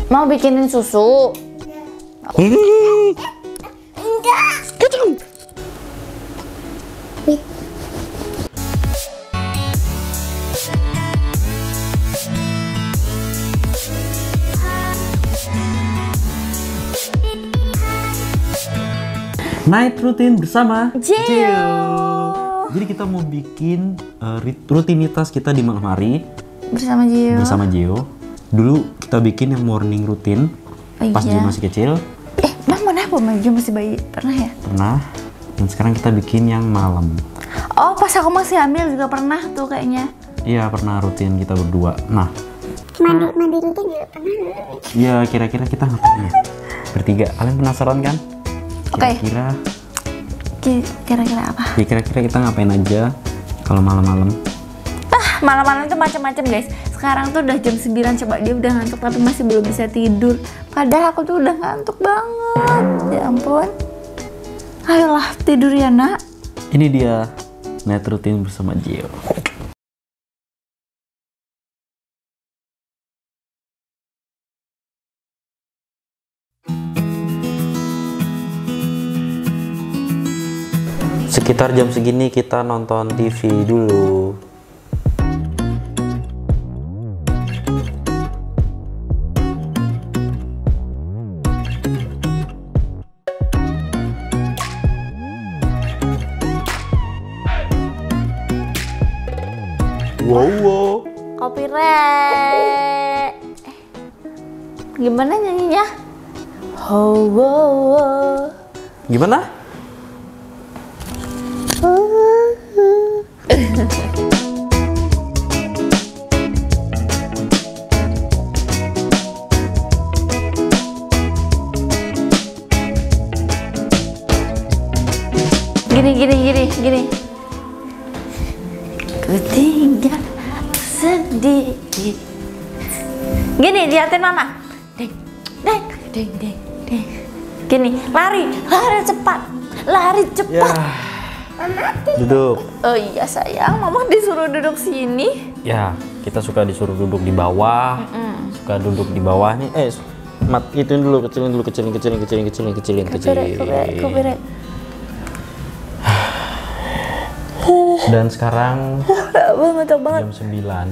Mau bikinin susu? Enggak. Kacang. Night routine bersama Gio. Jadi kita mau bikin rutinitas kita di malam hari Bersama Gio. bersama Gio. Dulu kita bikin yang morning routine pas Gio masih kecil. Bang mana apa Gio masih bayi? Pernah ya? Pernah. Dan sekarang kita bikin yang malam. Oh pas aku masih hamil juga pernah tuh kayaknya. Iya pernah rutin kita berdua. Nah, Mandi rutin juga pernah. ya kira-kira kita ngapain ya? Bertiga. Kalian penasaran kan? Oke. Kira-kira Kira-kira apa? ya kira-kira kita ngapain aja kalau malam-malam? Malam-malam itu macam-macam guys. Sekarang tuh udah jam 9, coba dia udah ngantuk tapi masih belum bisa tidur. Padahal aku tuh udah ngantuk banget. Ya ampun. Ayolah tidur ya nak. Ini dia night routine bersama Gio. Sekitar jam segini kita nonton TV dulu. Wow. Copyright. Gimana nyanyinya? Oh, wow, wow. Gimana? Gini. Ku tinggal sedikit. Gini, liatin mama. Deng. Gini, lari cepat. Ya. Duduk. Oh iya sayang, mama disuruh duduk sini. Ya, kita suka disuruh duduk di bawah. Suka duduk di bawah nih. Ituin dulu, kecilin. Copyright. Dan sekarang Ngantuk banget. jam 9.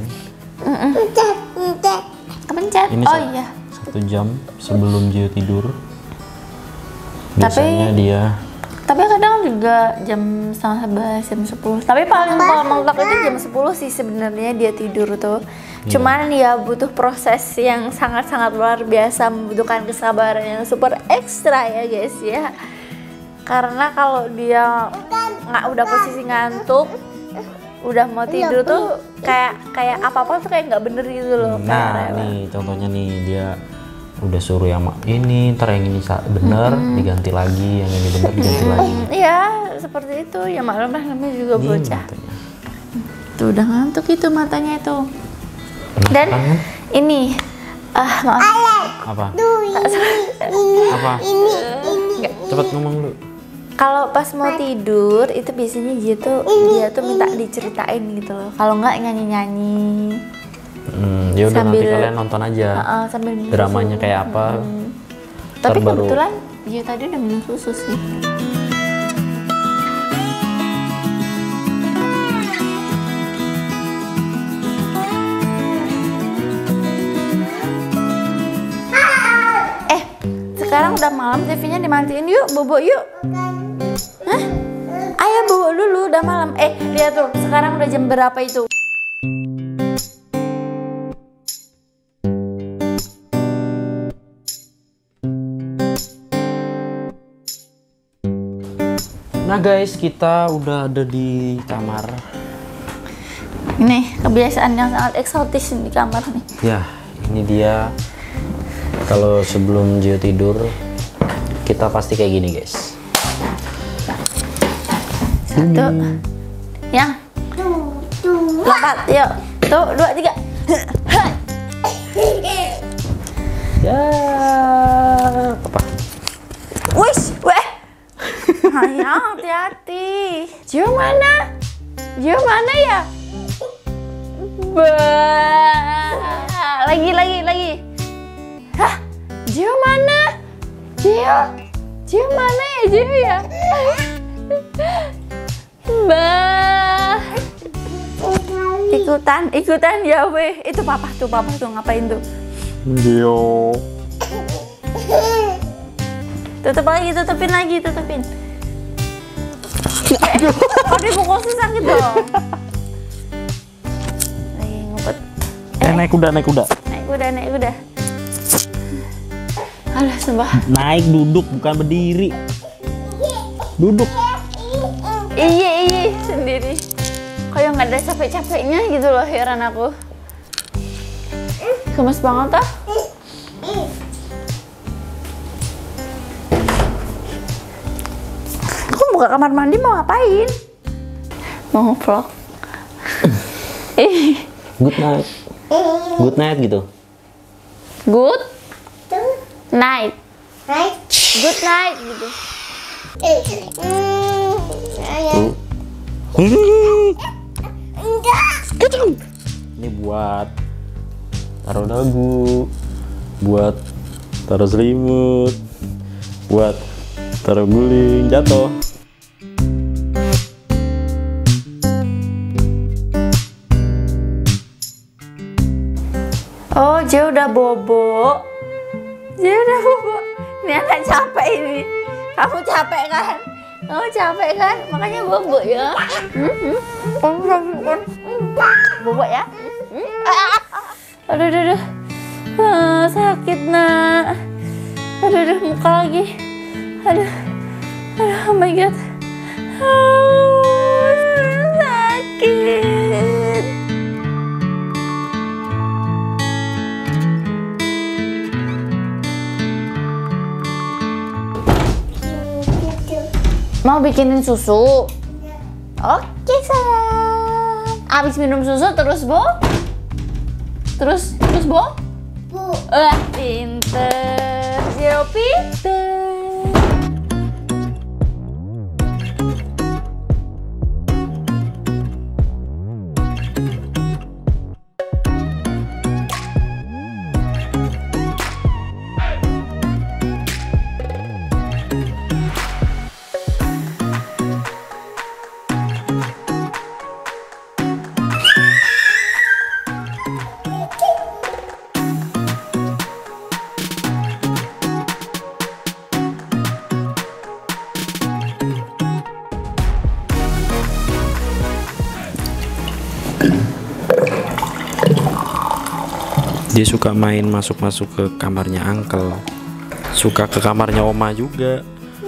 Kepencet. Ini Oh iya. 1 jam sebelum Gio tidur. Biasanya dia Tapi kadang juga jam 11, jam 10. Tapi paling mentok itu jam 10 sih sebenarnya dia tidur tuh. Cuman ya butuh proses yang sangat-sangat luar biasa, membutuhkan kesabaran yang super ekstra ya guys ya. Karena kalau dia udah posisi ngantuk, udah mau tidur tuh kayak apa-apa tuh kayak nggak bener gitu loh. Nah, nih contohnya nih dia udah suruh yang ini, ntar yang ini bener diganti lagi, yang ini bener diganti lagi. Iya, seperti itu. Ya maklum lah namanya juga bocah. Tuh udah ngantuk itu matanya itu. Dan kan? ini maaf. Apa? Apa? Ini. Cepet ngomong dulu. Kalau pas mau tidur itu biasanya dia tuh minta diceritain gitu loh. Kalau nggak nyanyi-nyanyi. Ya udah nanti kalian nonton aja. Sambil minum dramanya susu. kayak apa. Tapi Baru. kebetulan dia tadi udah minum susu sih. Sekarang udah malam, TV-nya dimatiin yuk, bobo yuk. Hah? Ayo bobo dulu, udah malam. Lihat tuh, sekarang udah jam berapa itu? Nah guys, kita udah ada di kamar. Ini kebiasaan yang sangat eksotis di kamar nih. Ya, ini dia. Kalau sebelum Gio tidur, kita pasti kayak gini guys. Satu, yang lompat, yuk. Tuh, 2, 3. Ya, apa? Wish, weh. Sayang, hati-hati. Gio mana? Gio mana ya? Lagi. Hah? Gio mana? Gio mana ya Gio ya? Mbak. Ikutan ya weh. Itu papa tuh ngapain tuh? Gio. Tutupin lagi. Kok dipukul sih sakit dong? Lagi ngumpet. Naik kuda. Naik kuda. Alah sumpah. Naik duduk bukan berdiri. Duduk. Iya sendiri. Kayak nggak ada capek-capeknya gitu loh, heran aku. Gemes banget ah. Aku buka kamar mandi mau ngapain? Mau vlog. Good night gitu. Good night. Right? Good night gitu. Ini buat taruh dagu, buat taruh selimut, buat taruh guling jatuh. Oh, Gio udah bobo. Ini anak capek ini. Kamu capek kan? Makanya bobo ya. Bobo ya. Aduh. Sakit nak. Aduh, muka lagi. Aduh, oh my god. Sakit. Mau bikinin susu? Oke sayang. Abis minum susu terus Bo? Terus Bo? Pinter. Gio pinter. Dia suka main masuk-masuk ke kamarnya Uncle, suka ke kamarnya Oma juga.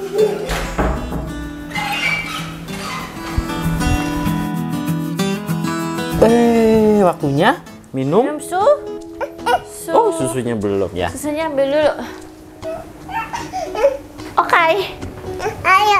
Waktunya minum. Minum Oh, susunya belum ya? Susunya ambil dulu. Oke. Ayo.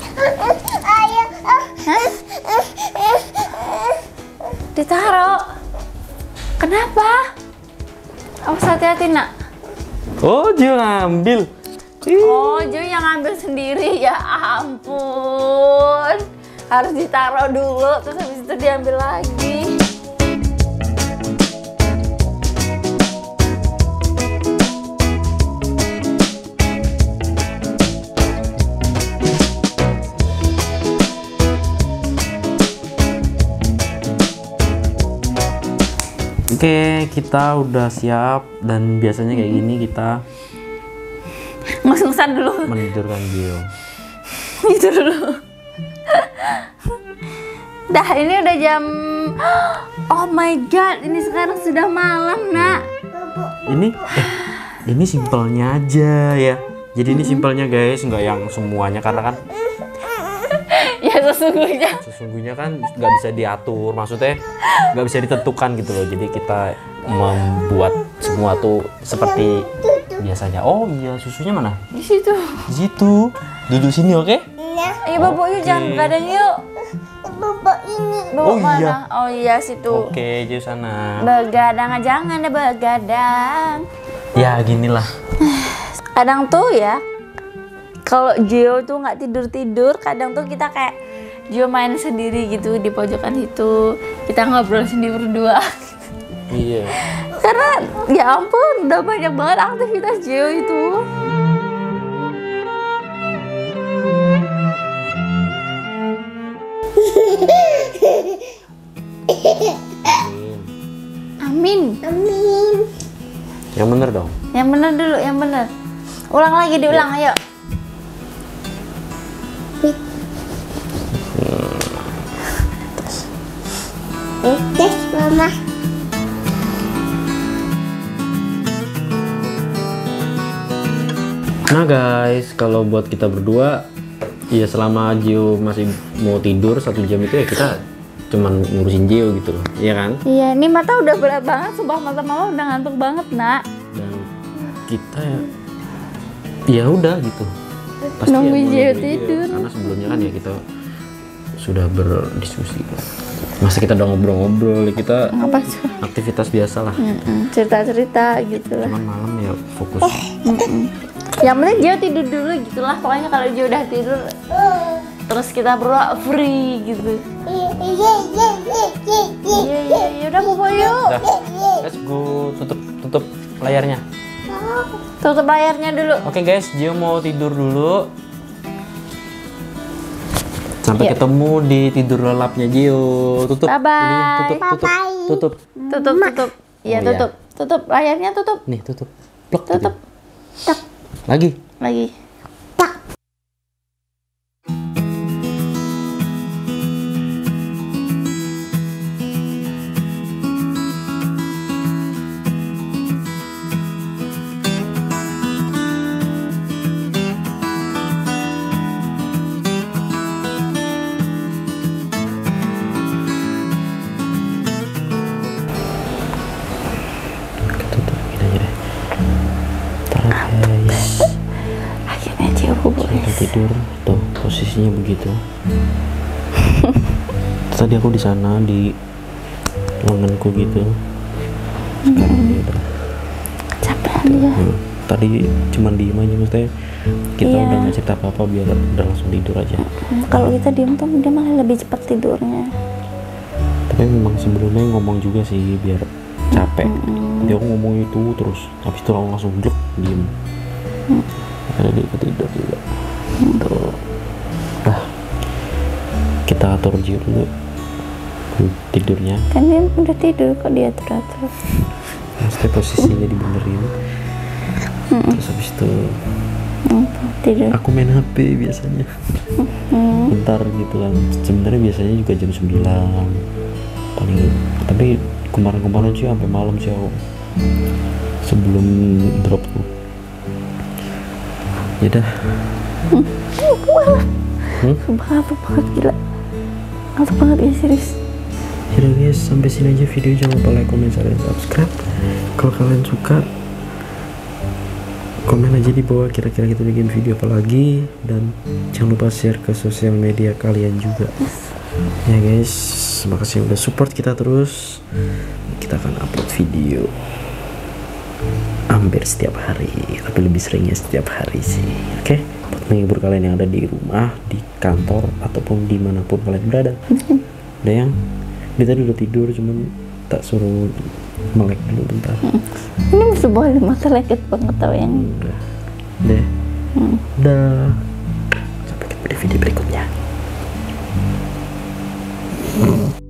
Ditaruh. Kenapa? Awas hati-hati nak. Oh, dia ngambil. Oh, Gio yang ngambil sendiri, ya ampun. Harus ditaruh dulu, terus habis itu diambil lagi. Oke, kita udah siap dan biasanya kayak gini kita Ngus-ngusan dulu. menidurkan Gio. Itu dulu. Dah, ini udah jam. Oh my god, ini sekarang sudah malam, nak. Ini simpelnya aja ya. Jadi ini simpelnya guys, nggak yang semuanya karena kan Ya sesungguhnya kan nggak bisa diatur, maksudnya nggak bisa ditentukan gitu loh. Jadi kita membuat semua tuh seperti biasanya. Oh iya, susunya mana? Di situ. Di situ. Duduk sini, oke? Ayo bobo yuk, jangan begadang yuk. Bobo ini. Bobo Oh, mana? iya. Oh iya situ. Oke, Gio sana. Begadang, jangan ada begadang. Ya ginilah. Kadang tuh ya, kalau Gio tuh nggak tidur, kadang tuh kita kayak Gio main sendiri gitu di pojokan itu, kita ngobrol sendiri berdua. Iya. Karena ya ampun, udah banyak banget aktivitas Gio itu. Amin. Amin. Yang bener dong. Yang bener dulu, yang bener. Ulang lagi, diulang, ayo. Tes mama. Nah guys, kalau buat kita berdua, ya selama Gio masih mau tidur 1 jam itu ya kita cuman ngurusin Gio gitu loh, iya kan? Iya, ini mata udah berat banget, sumpah mata mama udah ngantuk banget, Nak. Dan kita ya udah gitu. Pasti Nunggu mau Gio nungguin tidur. Karena sebelumnya kan ya kita sudah berdiskusi. Masa kita udah ngobrol-ngobrol, kita Apa sih? aktivitas biasa lah. Cerita-cerita gitu lah. Cuman malam ya fokus. Yang penting Gio tidur dulu gitu lah. Pokoknya kalau Gio udah tidur, terus kita berdua free gitu. Iya, udah bobo yuk. Udah, let's go. Tutup layarnya. Tutup layarnya dulu. Oke guys, Gio mau tidur dulu. Sampai Iya. ketemu di tidur lelapnya Gio. Tutup. Bye-bye. Ini tutup. Tutup. Iya, Oh, iya. tutup. Tutup layarnya, tutup. Nih, tutup. Plok. Tutup. Tak. Lagi. Lagi. Tutup ini aja deh. Taruh guys. Akhirnya Gio bobo. Sampai tidur. Tuh, posisinya begitu. Tadi aku di sana di lenganku gitu. Sekarang dia udah. Capek dia. Tadi cuman diem aja, maksudnya kita Iya. udah nggak cerita apa-apa biar udah langsung tidur aja. Kalau kita diem tuh dia malah lebih cepat tidurnya. Tapi memang sebelumnya ngomong juga sih biar capek. Dia ngomong itu terus, habis itu aku langsung blok diem. Karena dia ikut tidur juga. Tuh. Nah, kita atur Gio dulu tidurnya. Kan dia udah tidur kok dia teratur. Maksudnya posisinya dibenerin. Terus habis itu Tidur. aku main HP biasanya. Bentar gitu kan. Sebenarnya biasanya juga jam 9 paling, tapi kemarin sih sampai malam sih aku sebelum drop tuh. Ya dah. Sumpah ngantuk banget, gila. Ngantuk banget ya, serius. Yaudah guys, sampai sini aja video. Jangan lupa like, comment, share, dan subscribe. Kalau kalian suka, komen aja di bawah kira-kira kita bikin video apa lagi, dan jangan lupa share ke sosial media kalian juga. Ya guys, makasih udah support kita terus. Kita akan upload video hampir setiap hari, tapi lebih seringnya setiap hari sih. Oke, buat menghibur kalian yang ada di rumah, di kantor, ataupun dimanapun kalian berada. Udah yang dia tadi udah tidur, cuman tak suruh melek dulu bentar. Ini musuh boleh mata leket banget tau yang. Udah deh. Udah. Sampai ketemu di video berikutnya.